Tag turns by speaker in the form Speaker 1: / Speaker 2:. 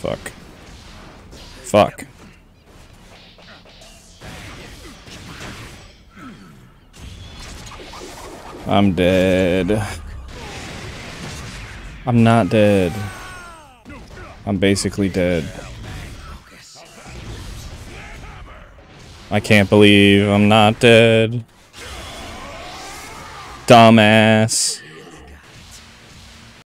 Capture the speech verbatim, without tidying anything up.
Speaker 1: fuck. Fuck. I'm dead. I'm not dead. I'm basically dead. I can't believe I'm not dead. Dumbass.